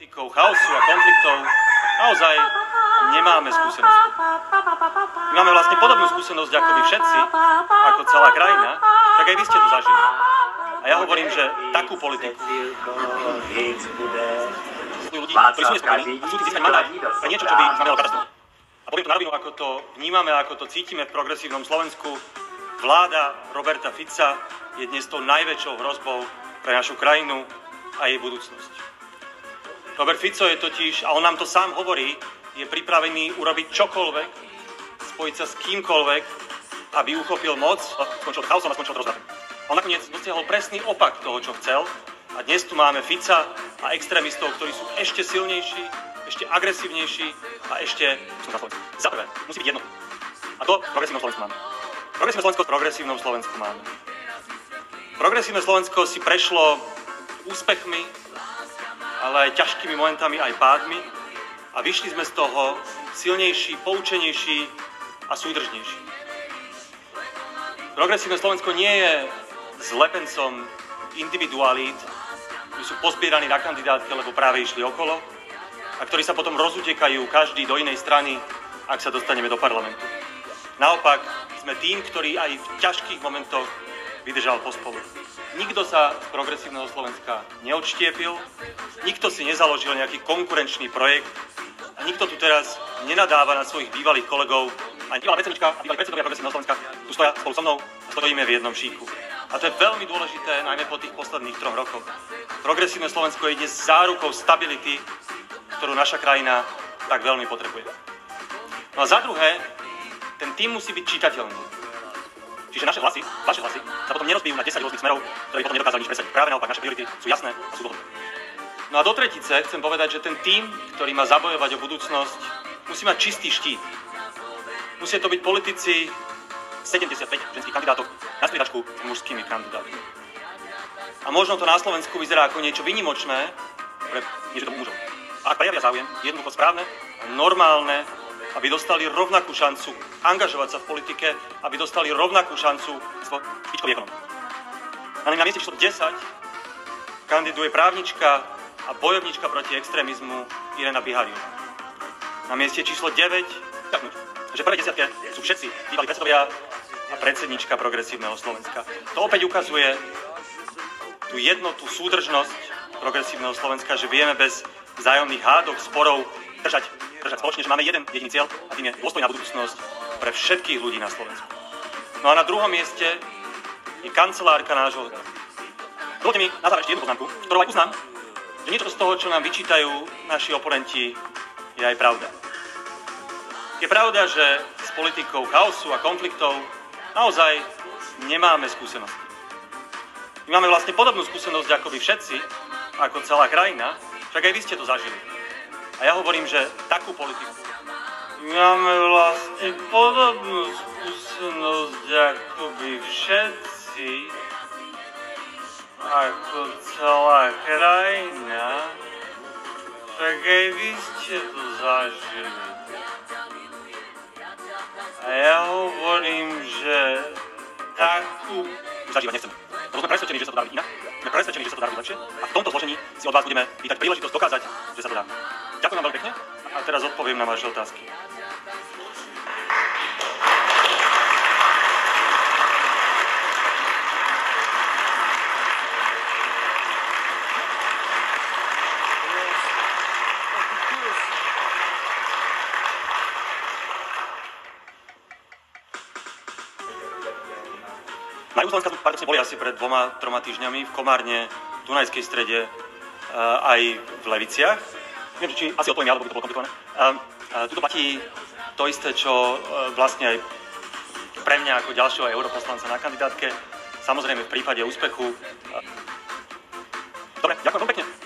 chaosu a konfliktov naozaj nemáme skúsenosť. My máme vlastne podobnú skúsenosť ako vy všetci, ako celá krajina, tak aj vy ste to zažili. A ja hovorím, že takú politiku ľudí, ktorí sú nespokojní a chcú získať mandát pre niečo, čo by znamenalo katastrofu. A poviem to na rovinu, ako to vnímame, ako to cítime v progresívnom Slovensku. Vláda Roberta Fica je dnes tou najväčšou hrozbou pre našu krajinu a jej budúcnosť. Robert Fico je totiž, a on nám to sám hovorí, je pripravený urobiť čokoľvek, spojiť sa s kýmkoľvek, aby uchopil moc, skončil chaosom a skončil rozvratom. On nakoniec dosiahol presný opak toho, čo chcel, a dnes tu máme Fica a extrémistov, ktorí sú ešte silnejší, ešte agresívnejší a ešte sú na Slovensku. Za prvé, musí byť jednotný. A to v progresívnom Slovensku máme. Progresívnom Slovensku máme. Progresívne Slovensko si prešlo úspechmi, ale aj ťažkými momentami, aj pádmi, a vyšli sme z toho silnejší, poučenejší a súdržnejší. Progresívne Slovensko nie je zlepencom individualít, ktorí sú pozbieraní na kandidátke, lebo práve išli okolo, a ktorí sa potom rozutekajú každý do inej strany, ak sa dostaneme do parlamentu. Naopak, sme tým, ktorý aj v ťažkých momentoch vydržal pospolu. Nikto sa z progresívneho Slovenska neodštiepil, nikto si nezaložil nejaký konkurenčný projekt a nikto tu teraz nenadáva na svojich bývalých kolegov. Ani bývalá predsednička a bývalí predsedovia progresívneho Slovenska tu stoja spolu so mnou a stojíme v jednom šíku. A to je veľmi dôležité, najmä po tých posledných 3 rokoch. Progresívne Slovensko je dnes zárukou stability, ktorú naša krajina tak veľmi potrebuje. No a za druhé, ten tým musí byť čitateľný. Čiže naše hlasy, vaše hlasy, sa potom nerozbijú na 10 rôznych smerov, ktorí potom nedokázali nič presadiť. Práve naopak, naše priority sú jasné a sú dlhodobé. No a do tretice chcem povedať, že ten tým, ktorý má zabojovať o budúcnosť, musí mať čistý štít. Musia to byť politici 75 ženských kandidátov na striedačku s mužskými kandidátmi. A možno to na Slovensku vyzerá ako niečo výnimočné pre niečo mužov. A ak prejavia záujem, jednoducho správne a normálne, aby dostali rovnakú šancu angažovať sa v politike, aby dostali rovnakú šancu špičkový ekonom. Na mieste číslo 10 kandiduje právnička a bojovnička proti extrémizmu Irena Bihariová. Na mieste číslo 9, že prvé 10 sú všetci bývalí predsedovia a predsednička progresívneho Slovenska. To opäť ukazuje tú jednotu, súdržnosť progresívneho Slovenska, že vieme bez vzájomných hádok, sporov držať spoločne, že máme jeden jediný cieľ, a tým je dôstojná budúcnosť pre všetkých ľudí na Slovensku. No a na druhom mieste je kancelárka nášho hľadu. Dovoľte mi na záver ešte jednu poznámku, ktorou aj uznám, že niečo z toho, čo nám vyčítajú naši oponenti, je aj pravda. Je pravda, že s politikou chaosu a konfliktov naozaj nemáme skúsenosti. My máme vlastne podobnú skúsenosť ako vy všetci, ako celá krajina, však aj vy ste to zažili. A ja hovorím, že takú politiku máme vlastne podobnú skúsenosť ako vy všetci, ako celá krajina, však aj vy ste to zažili. A ja hovorím, že takú zažívať nechceme. Lebo sme presvedčení, že sa to dá robiť inak, sme presvedčení, že sa to dá robiť lepšie, a v tomto zložení si od vás budeme pýtať príležitosť dokázať, že sa to dá. Ďakujem vám veľmi pekne a teraz odpoviem na vaše otázky. Na juhu Slovenska paradoxne boli asi pred 2-3 týždňami v Komárne, v Dunajskej Strede, aj v Leviciach. Neviem, či asi odpoviem ja, lebo by to bolo komplikované. Tuto platí to isté, čo vlastne aj pre mňa ako ďalšieho europoslanca na kandidátke. Samozrejme v prípade úspechu. Dobre, ďakujem veľmi pekne.